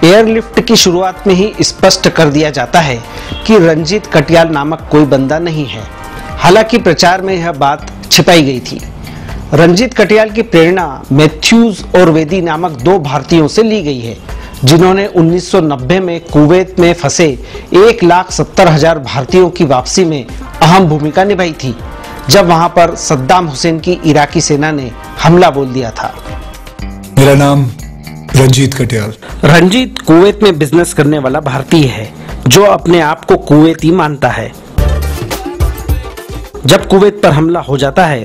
Airlift की शुरुआत में ही स्पष्ट कर दिया जाता है कि रंजीत कटियाल नामक कोई बंदा नहीं है। हालांकि प्रचार में यह बात छिपाई गई थी। रंजीत कटियाल की प्रेरणा मैथ्यूज और वेदी नामक दो भारतीयों से ली गई है, जिन्होंने 1990 में कुवैत में फंसे 1,70,000 भारतीयों की वापसी में अहम भूमिका निभाई थी, जब वहां पर सद्दाम हुसैन की इराकी सेना ने हमला बोल दिया था। मेरा नाम रंजीत कटियाल। रंजीत कुवैत में बिजनेस करने वाला भारतीय है जो अपने आप को कुवैती मानता है। जब कुवैत पर हमला हो जाता है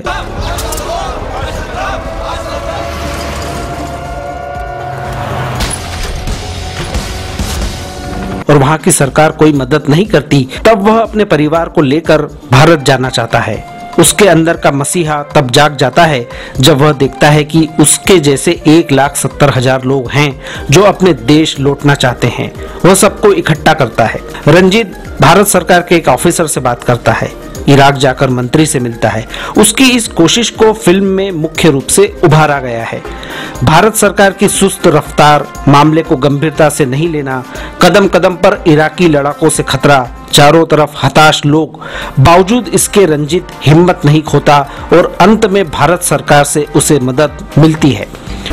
और वहां की सरकार कोई मदद नहीं करती, तब वह अपने परिवार को लेकर भारत जाना चाहता है। उसके अंदर का मसीहा तब जाग जाता है जब वह देखता है कि उसके जैसे 1,70,000 लोग हैं जो अपने देश लौटना चाहते हैं। वह सबको इकट्ठा करता है। रंजीत भारत सरकार के एक ऑफिसर से बात करता है, इराक जाकर मंत्री से मिलता है। उसकी इस कोशिश को फिल्म में मुख्य रूप से उभारा गया है। भारत सरकार की सुस्त रफ्तार, मामले को गंभीरता से नहीं लेना, कदम कदम पर इराकी लड़ाकों से खतरा, चारों तरफ हताश लोग, बावजूद इसके रंजीत हिम्मत नहीं खोता और अंत में भारत सरकार से उसे मदद मिलती है।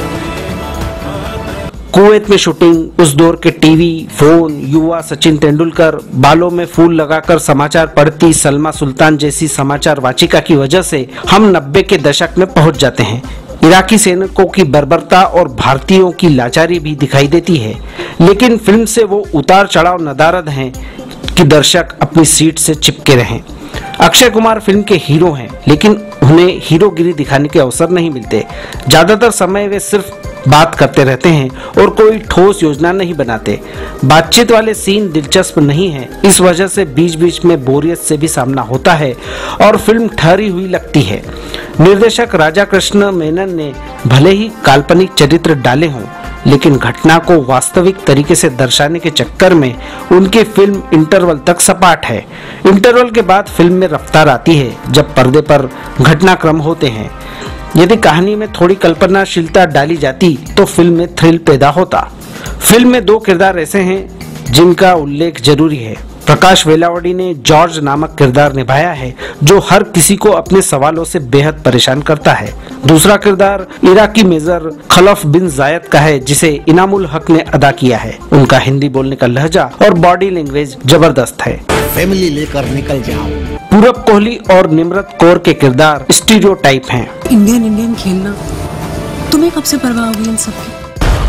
कुवैत में शूटिंग, उस दौर के टीवी, फोन, युवा सचिन तेंदुलकर, बालों में फूल लगाकर समाचार पढ़ती सलमा सुल्तान जैसी समाचार वाचिका की वजह से हम 90 के दशक में पहुंच जाते हैं। इराकी सैनिकों की बर्बरता और भारतीयों की लाचारी भी दिखाई देती है, लेकिन फिल्म से वो उतार चढ़ाव नदारद हैं कि दर्शक अपनी सीट से चिपके रहें। अक्षय कुमार फिल्म के हीरो हैं, लेकिन उन्हें हीरोगिरी दिखाने के अवसर नहीं मिलते। ज्यादातर समय वे सिर्फ बात करते रहते हैं और कोई ठोस योजना नहीं बनाते। बातचीत वाले सीन दिलचस्प नहीं है, इस वजह से बीच बीच में बोरियत से भी सामना होता है और फिल्म ठहरी हुई लगती है। निर्देशक राजा कृष्ण मेनन ने भले ही काल्पनिक चरित्र डाले हों, लेकिन घटना को वास्तविक तरीके से दर्शाने के चक्कर में उनकी फिल्म इंटरवल तक सपाट है। इंटरवल के बाद फिल्म में रफ्तार आती है जब पर्दे पर घटनाक्रम होते हैं। यदि कहानी में थोड़ी कल्पनाशीलता डाली जाती तो फिल्म में थ्रिल पैदा होता। फिल्म में दो किरदार ऐसे हैं जिनका उल्लेख जरूरी है। प्रकाश वेलावड़ी ने जॉर्ज नामक किरदार निभाया है जो हर किसी को अपने सवालों से बेहद परेशान करता है। दूसरा किरदार इराकी मेजर खलफ बिन जायद का है जिसे इनामुल हक ने अदा किया है। उनका हिंदी बोलने का लहजा और बॉडी लैंग्वेज जबरदस्त है। फैमिली लेकर निकल जाओ। पूरब कोहली और निम्रत कौर के किरदार स्टीरियोटाइप हैं। इंडियन खेलना, तुम्हें कब से परवाह होगी इन सब की?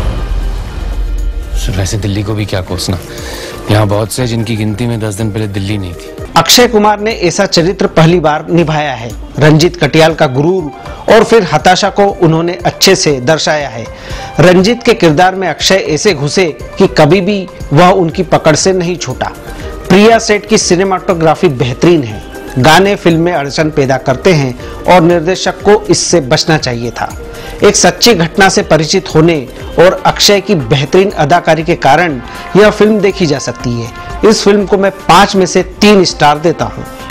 वैसे दिल्ली को भी क्या कोसना, यहाँ बहुत से जिनकी गिनती में 10 दिन पहले दिल्ली नहीं थी। अक्षय कुमार ने ऐसा चरित्र पहली बार निभाया है। रंजीत कटियाल का गुरूर और फिर हताशा को उन्होंने अच्छे से दर्शाया है। रंजीत के किरदार में अक्षय ऐसे घुसे कि कभी भी वह उनकी पकड़ से नहीं छूटा। प्रिया सेठ की सिनेमाटोग्राफी बेहतरीन है। गाने फिल्म में अड़चन पैदा करते हैं और निर्देशक को इससे बचना चाहिए था। एक सच्ची घटना से परिचित होने और अक्षय की बेहतरीन अदाकारी के कारण यह फिल्म देखी जा सकती है। इस फिल्म को मैं 5 में से 3 स्टार देता हूँ।